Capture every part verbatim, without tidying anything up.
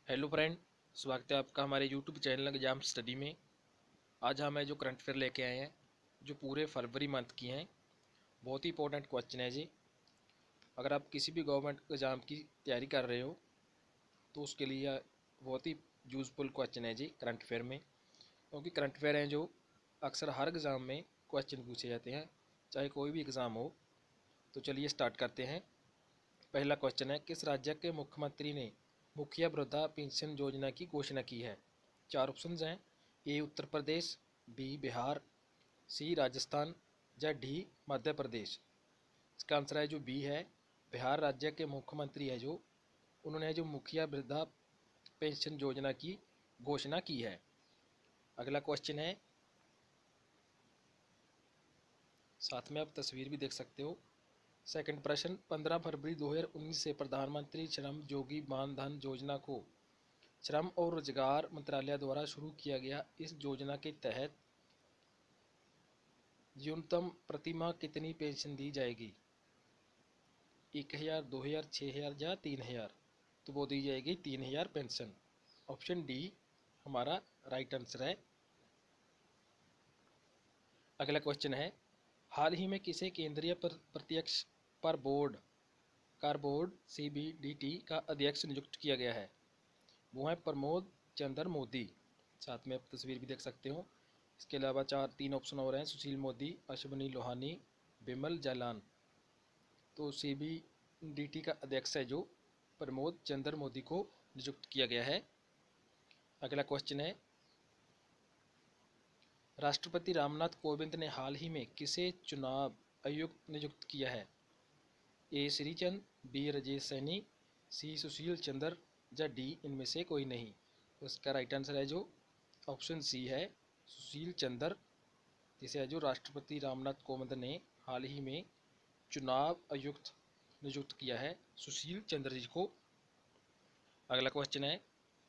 Hello friend, स्वागत है आपका हमारे यूट्यूब चैनल एग्जाम स्टडी में। आज हम जो करंट अफेयर लेके आए हैं जो पूरे फरवरी मंथ की हैं। बहुत ही इंपॉर्टेंट क्वेश्चन है जी। अगर आप किसी भी गवर्नमेंट एग्ज़ाम की तैयारी कर रहे हो तो उसके लिए बहुत ही यूज़फुल क्वेश्चन है जी करंट अफेयर में, क्योंकि करंट अफेयर हैं जो अक्सर हर एग्ज़ाम में क्वेश्चन पूछे जाते हैं, चाहे कोई भी एग्ज़ाम हो। तो चलिए स्टार्ट करते हैं। पहला क्वेश्चन है, किस राज्य के मुख्यमंत्री ने मुखिया वृद्धा पेंशन योजना की घोषणा की है? चार ऑप्शंस हैं। A Uttar Pradesh, B Bihar, C Rajasthan या डी मध्य प्रदेश। इसका आंसर है जो बी है। बिहार राज्य के मुख्यमंत्री है जो उन्होंने जो मुखिया वृद्धा पेंशन योजना की घोषणा की है। अगला क्वेश्चन है, साथ में आप तस्वीर भी देख सकते हो। सेकंड प्रश्न, पंद्रह फरवरी दो हज़ार उन्नीस से प्रधानमंत्री श्रम योगी मान धन योजना को श्रम और रोजगार मंत्रालय द्वारा शुरू किया गया। इस योजना के तहत न्यूनतम प्रतिमाह कितनी पेंशन दी जाएगी? एक हज़ार, दो हज़ार, छः हज़ार या तीन हज़ार? तो वो दी जाएगी तीन हज़ार पेंशन। ऑप्शन डी हमारा राइट आंसर है। अगला क्वेश्चन है, हाल ही में किसे केंद्रीय प्रत्यक्ष कर बोर्ड कर board C B D T का अध्यक्ष नियुक्त किया गया है? वो है प्रमोद चंद्र मोदी। साथ में आप तस्वीर भी देख सकते हो। इसके अलावा चार तीन ऑप्शन और हैं, सुशील मोदी, अश्वनी लोहानी, बिमल जालान। तो सी बी डी टी का अध्यक्ष है जो प्रमोद चंद्र मोदी को नियुक्त किया गया है। अगला क्वेश्चन है, राष्ट्रपति रामनाथ कोविंद ने हाल ही में किसे चुनाव आयुक्त नियुक्त किया है? A Shrichand, B Rajesh Saini, C Sushil Chandra या डी इनमें से कोई नहीं। तो इसका राइट आंसर है जो ऑप्शन सी है, सुशील चंद्र, जिसे है जो राष्ट्रपति रामनाथ कोविंद ने हाल ही में चुनाव आयुक्त नियुक्त किया है, सुशील चंद्र जी को। अगला क्वेश्चन है,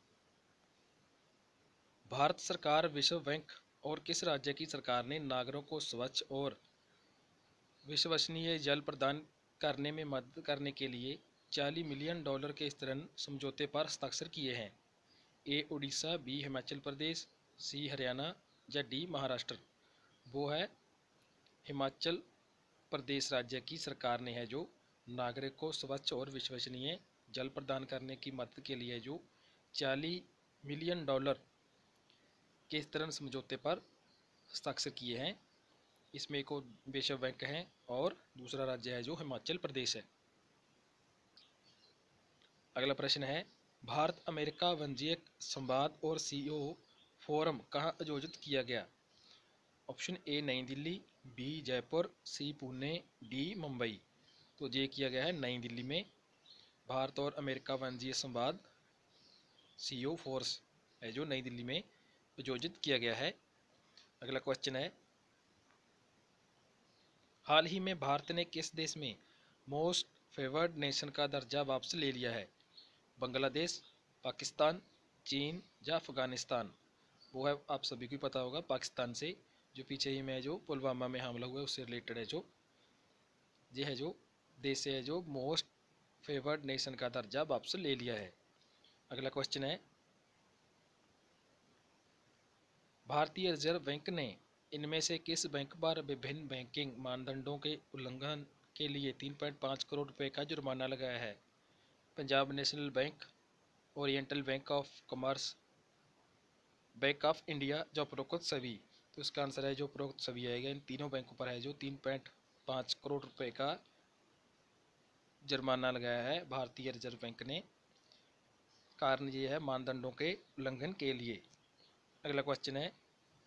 भारत सरकार, विश्व बैंक और किस राज्य की सरकार ने नागरिकों को स्वच्छ और विश्वसनीय जल प्रदान करने में मदद करने के लिए चालीस मिलियन डॉलर के स्तरण समझौते पर हस्ताक्षर किए हैं? A Orissa, B Himachal Pradesh, C Haryana या डी महाराष्ट्र? वो है हिमाचल प्रदेश राज्य की सरकार ने है जो नागरिक को स्वच्छ और विश्वसनीय जल प्रदान करने की मदद के लिए जो चालीस मिलियन डॉलर के स्तरण समझौते पर हस्ताक्षर किए हैं। इसमें एक विश्व बैंक है और दूसरा राज्य है जो हिमाचल प्रदेश है। अगला प्रश्न है, भारत अमेरिका वाणिज्यिक संवाद और सीईओ फोरम कहाँ आयोजित किया गया? Option A New Delhi, B Jaipur, C Pune, D Mumbai. तो ये किया गया है नई दिल्ली में। भारत और अमेरिका वाणिज्यिक संवाद सीईओ फोर्स है जो नई दिल्ली में आयोजित किया गया है। अगला क्वेश्चन है, हाल ही में भारत ने किस देश में मोस्ट फेवर्ड नेशन का दर्जा वापस ले लिया है? बांग्लादेश, पाकिस्तान, चीन या अफगानिस्तान? वो है आप सभी को पता होगा, पाकिस्तान से, जो पीछे ही में जो पुलवामा में हमला हुआ है उससे रिलेटेड है। जो ये है जो देश है जो मोस्ट फेवर्ड नेशन का दर्जा वापस ले लिया है। अगला क्वेश्चन है, भारतीय रिजर्व बैंक ने इनमें से किस बैंक पर विभिन्न बैंकिंग मानदंडों के उल्लंघन के लिए तीन पॉइंट पाँच करोड़ रुपए का जुर्माना लगाया है? Punjab National Bank, Oriental Bank of Commerce, Bank of India या उपरोक्त सभी? तो इसका आंसर है जो उपरोक्त सभी आएगा। इन तीनों बैंकों पर है जो तीन पॉइंट पाँच करोड़ रुपए का जुर्माना लगाया है भारतीय रिजर्व बैंक ने। कारण ये है मानदंडों के उल्लंघन के लिए। अगला क्वेश्चन है,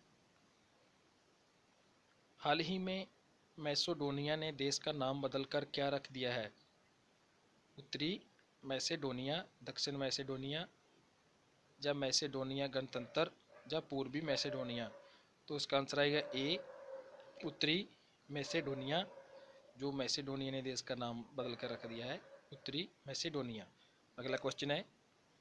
हाल ही में मैसेडोनिया ने देश का नाम बदलकर क्या रख दिया है? उत्तरी मैसेडोनिया, दक्षिण मैसेडोनिया या मैसेडोनिया गणतंत्र या पूर्वी मैसेडोनिया? तो इसका आंसर आएगा ए उत्तरी मैसेडोनिया। जो मैसेडोनिया ने देश का नाम बदल कर रख दिया है उत्तरी मैसेडोनिया। अगला क्वेश्चन है,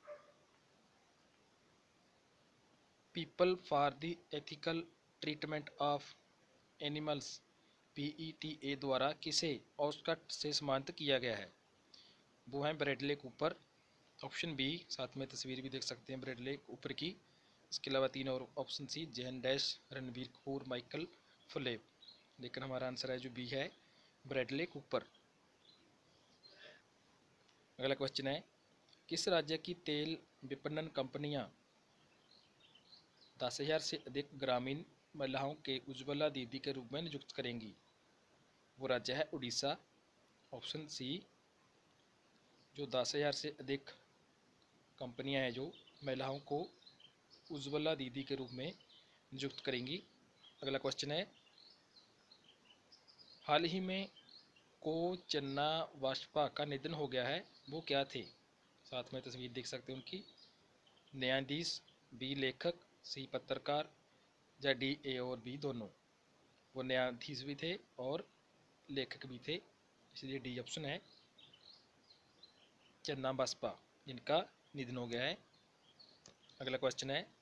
People for the Ethical Treatment of Animals P E T A द्वारा किसे ऑस्कर से सम्मानित किया गया है? वो हैं ब्रैडले कूपर, ऑप्शन बी, साथ में तस्वीर भी देख सकते हैं ब्रेड लेक ऊपर की। इसके अलावा तीन और option C, Jane Dash, Ranbir Kapoor, Michael Phelps. लेकिन हमारा आंसर है जो बी है, ब्रेड लेक ऊपर। अगला क्वेश्चन है, किस राज्य की तेल विपणन कंपनियां दस हजार से अधिक ग्रामीण महिलाओं के उज्ज्वला दीदी के रूप में नियुक्त करेंगी? वो राज्य है उड़ीसा। ऑप्शन सी, जो दस हजार से अधिक कंपनियां हैं जो महिलाओं को उज्ज्वला दीदी के रूप में नियुक्त करेंगी। अगला क्वेश्चन है, हाल ही में को चन्ना वाजपा का निधन हो गया है, वो क्या थे? साथ में तस्वीर देख सकते हैं उनकी। न्यायाधीश, बी लेखक, सी पत्रकार, या डी ए और बी दोनों? वो न्यायाधीश भी थे और लेखक भी थे, इसलिए डी ऑप्शन है, चन्ना बसपा, जिनका निधन हो गया है। अगला क्वेश्चन है,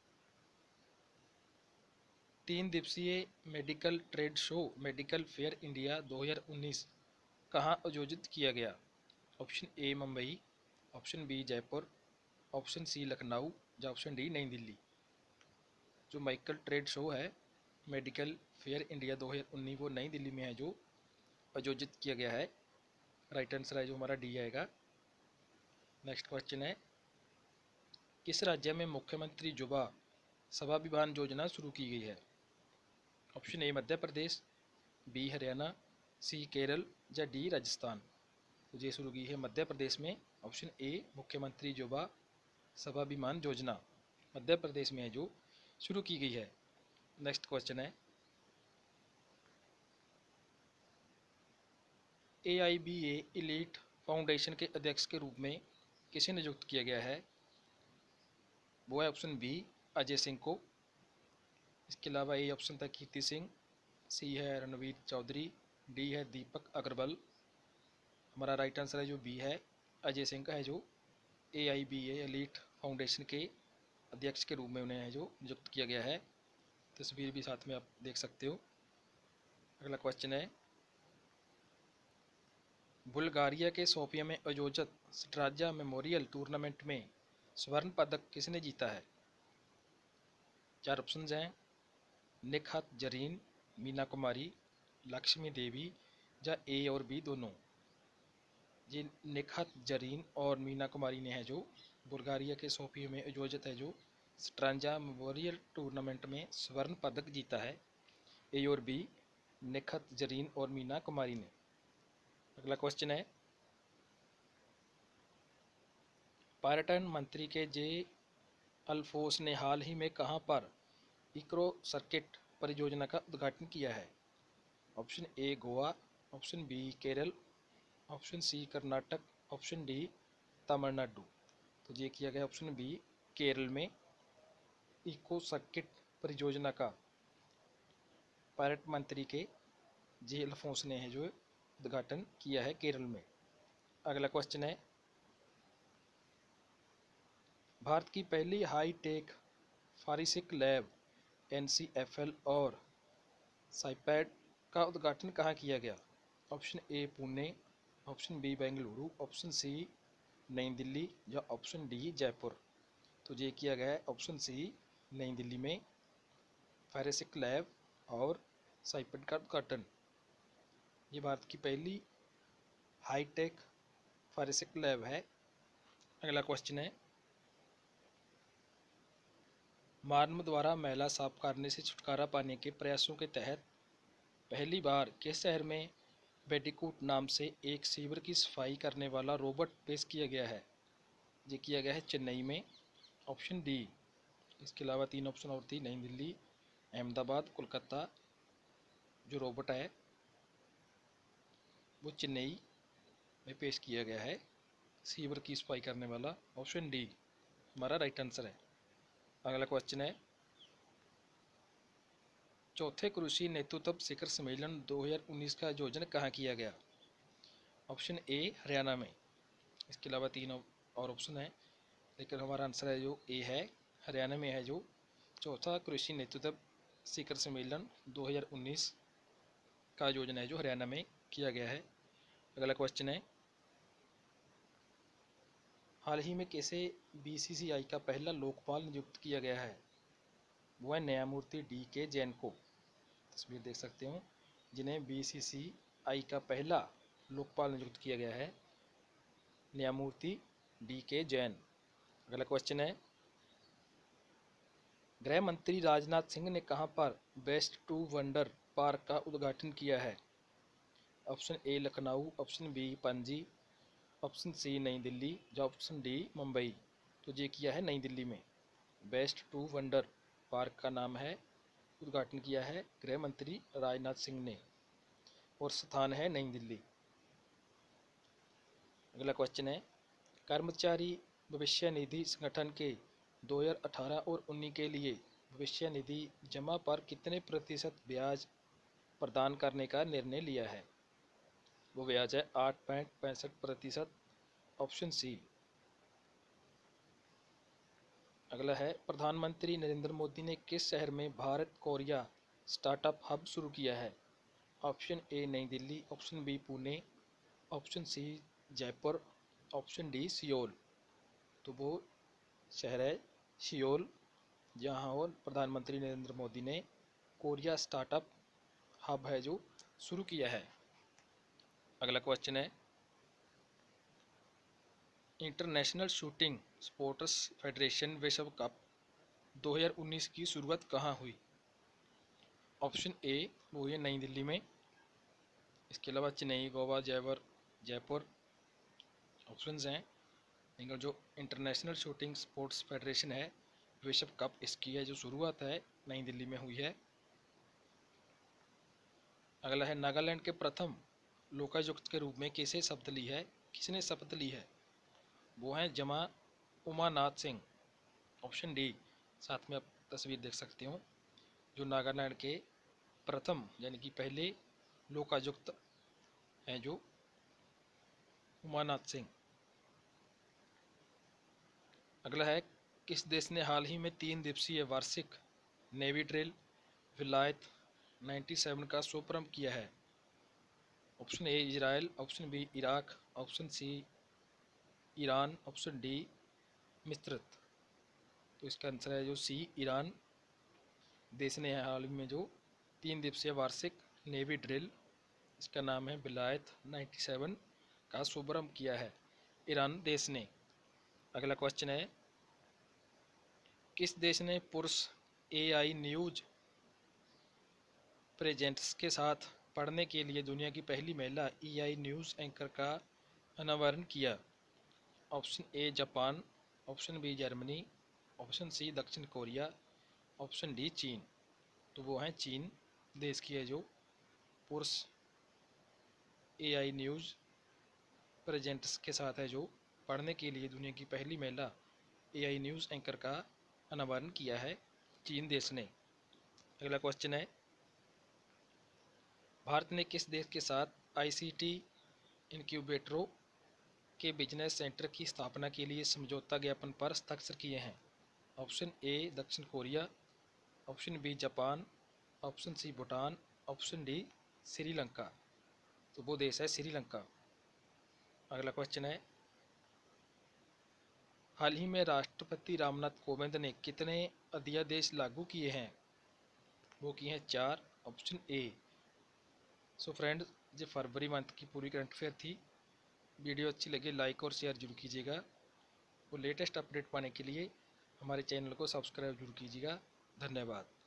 तीन दिवसीय medical trade show medical fair India दो हज़ार उन्नीस कहाँ आयोजित किया गया? Option A Mumbai, option B Jaipur, option C Lucknow, या ऑप्शन डी नई दिल्ली? जो मेडिकल ट्रेड शो है मेडिकल फेयर इंडिया दो हज़ार उन्नीस वो नई दिल्ली में है जो आयोजित किया गया है। राइट आंसर है जो हमारा डी आएगा। नेक्स्ट क्वेश्चन है, किस राज्य में मुख्यमंत्री युवा स्वाभिमान योजना शुरू की गई है? Option A Madhya Pradesh, B Haryana, C Kerala, या डी राजस्थान? तो ये शुरू की है मध्य प्रदेश में। ऑप्शन ए मुख्यमंत्री युवा स्वाभिमान योजना मध्य प्रदेश में है जो शुरू की गई है। नेक्स्ट क्वेश्चन है, A I B A elite foundation के अध्यक्ष के रूप में किसे नियुक्त किया गया है? वो है ऑप्शन बी अजय सिंह को। इसके अलावा ए ऑप्शन था कीर्ति सिंह, सी है रणवीर चौधरी, डी है दीपक अग्रवाल। हमारा राइट आंसर है जो बी है, अजय सिंह का है जो A I B A elite foundation के अध्यक्ष के रूप में उन्हें है जो नियुक्त किया गया है। तस्वीर भी साथ में आप देख सकते हो। अगला क्वेश्चन है, बुल्गारिया के सोफिया में आयोजित स्ट्राजा मेमोरियल टूर्नामेंट में स्वर्ण पदक किसने जीता है? चार ऑप्शंस हैं, निखात जरीन, मीना कुमारी, लक्ष्मी देवी, या ए और बी दोनों? ये निखात जरीन और मीना कुमारी ने है जो बुल्गारिया के सोफिया में आयोजित है जो स्ट्रांजा मेमोरियल टूर्नामेंट में स्वर्ण पदक जीता है। ए और बी, निखात जरीन और मीना कुमारी ने। अगला क्वेश्चन है, पर्यटन मंत्री के जे अल्फोंस ने हाल ही में कहां पर इक्रो सर्किट परियोजना का उद्घाटन किया है? Option A Goa, option B Kerala, option C Karnataka, option D Tamil Nadu? तो ये किया गया ऑप्शन बी केरल में इको सर्किट परियोजना का पर्यटन मंत्री के जे अल्फोंस ने है जो उद्घाटन किया है केरल में। अगला क्वेश्चन है, भारत की पहली high tech forensic lab N C F L और साइपैड का उद्घाटन कहाँ किया गया? Option A Pune, option B Bengaluru, option C New Delhi, या ऑप्शन डी जयपुर? तो ये किया गया है ऑप्शन सी नई दिल्ली में फॉरेंसिक लैब और साइपैड का उद्घाटन। ये भारत की पहली हाईटेक फॉरेंसिक लैब है। अगला क्वेश्चन है, मानव द्वारा मैला साफ करने से छुटकारा पाने के प्रयासों के तहत पहली बार किस शहर में बेडिकूट नाम से एक सीवर की सफाई करने वाला रोबोट पेश किया गया है? ये किया गया है चेन्नई में। ऑप्शन डी, इसके अलावा तीन ऑप्शन और थी, नई दिल्ली, अहमदाबाद, कोलकाता। जो रोबोट है वो चेन्नई में पेश किया गया है, सीवर की सफाई करने वाला। ऑप्शन डी हमारा राइट आंसर है। अगला क्वेश्चन है, चौथे कृषि नेतृत्व शिखर सम्मेलन दो हज़ार उन्नीस का आयोजन कहाँ किया गया? ऑप्शन ए हरियाणा में। इसके अलावा तीन और ऑप्शन है, लेकिन हमारा आंसर है जो ए है, हरियाणा में है जो चौथा कृषि नेतृत्व शिखर सम्मेलन दो हज़ार उन्नीस का आयोजन है जो हरियाणा में किया गया है। अगला क्वेश्चन है, हाल ही में किसे बीसीसीआई का पहला लोकपाल नियुक्त किया गया है? वो है न्यायमूर्ति डी के जैन को। तस्वीर देख सकते हो, जिन्हें बीसीसीआई का पहला लोकपाल नियुक्त किया गया है, न्यायमूर्ति डी के जैन। अगला क्वेश्चन है, गृह मंत्री राजनाथ सिंह ने कहां पर बेस्ट टू वंडर पार्क का उद्घाटन किया है? Option A Lucknow, option B Panaji, option C New Delhi, या ऑप्शन डी मुंबई। तो ये किया है नई दिल्ली में। बेस्ट टू वंडर पार्क का नाम है, उद्घाटन किया है गृह मंत्री राजनाथ सिंह ने, और स्थान है नई दिल्ली। अगला क्वेश्चन है, कर्मचारी भविष्य निधि संगठन के दो हज़ार अठारह और उन्नीस के लिए भविष्य निधि जमा पर कितने प्रतिशत ब्याज प्रदान करने का निर्णय लिया है? वो ब्याज है आठ पॉइंट पैंसठ प्रतिशत, ऑप्शन सी। अगला है, प्रधानमंत्री नरेंद्र मोदी ने किस शहर में भारत कोरिया स्टार्टअप हब शुरू किया है? Option A New Delhi, option B Pune, option C Jaipur, option D Seoul. तो वो शहर है सियोल, जहाँ और प्रधानमंत्री नरेंद्र मोदी ने कोरिया स्टार्टअप हब है जो शुरू किया है। अगला क्वेश्चन है, इंटरनेशनल शूटिंग स्पोर्ट्स फेडरेशन विश्व कप दो हज़ार उन्नीस की शुरुआत कहाँ हुई? ऑप्शन ए वो है नई दिल्ली में, इसके अलावा चेन्नई, गोवा, जयपुर जयपुर ऑप्शंस हैं। लेकिन जो इंटरनेशनल शूटिंग स्पोर्ट्स फेडरेशन है विश्व कप, इसकी है जो शुरुआत है नई दिल्ली में हुई है। अगला है, नागालैंड के प्रथम लोकायुक्त के रूप में किसे शपथ ली है किसने शपथ ली है? वो हैं जमा उमानाथ सिंह, ऑप्शन डी। साथ में आप तस्वीर देख सकते हो, जो नागालैंड के प्रथम यानी कि पहले लोकायुक्त हैं जो उमानाथ सिंह। अगला है, किस देश ने हाल ही में तीन दिवसीय वार्षिक नेवी ड्रिल विलायत सत्तानवे का शुभारंभ किया है? Option A Israel, option B Iraq, option C Iran, option D मिस्र। तो इसका आंसर है जो सी ईरान देश ने हाल में जो तीन दिवसीय वार्षिक नेवी ड्रिल, इसका नाम है विलायत सत्तानवे का शुभारंभ किया है ईरान देश ने। अगला क्वेश्चन है, किस देश ने पुरुष एआई न्यूज प्रेजेंट्स के साथ पढ़ने के लिए दुनिया की पहली महिला एआई न्यूज़ एंकर का अनावरण किया? Option A Japan, option B Germany, option C दक्षिण कोरिया, ऑप्शन डी चीन। तो वो हैं चीन देश की है जो पुरुष एआई न्यूज़ प्रेजेंट्स के साथ है जो पढ़ने के लिए दुनिया की पहली महिला एआई न्यूज़ एंकर का अनावरण किया है चीन देश ने। अगला क्वेश्चन है, भारत ने किस देश के साथ आईसीटी इनक्यूबेटरों के बिजनेस सेंटर की स्थापना के लिए समझौता ज्ञापन पर हस्ताक्षर किए हैं? ऑप्शन ए दक्षिण Korea, option B Japan, option C Bhutan, option D Sri Lanka. तो वो देश है श्रीलंका। अगला क्वेश्चन है, हाल ही में राष्ट्रपति रामनाथ कोविंद ने कितने अध्यादेश लागू किए हैं? वो किए हैं चार, ऑप्शन ए। सो फ्रेंड्स, ये फरवरी मंथ की पूरी करंट अफेयर थी। वीडियो अच्छी लगे लाइक और शेयर जरूर कीजिएगा, और लेटेस्ट अपडेट पाने के लिए हमारे चैनल को सब्सक्राइब जरूर कीजिएगा। धन्यवाद।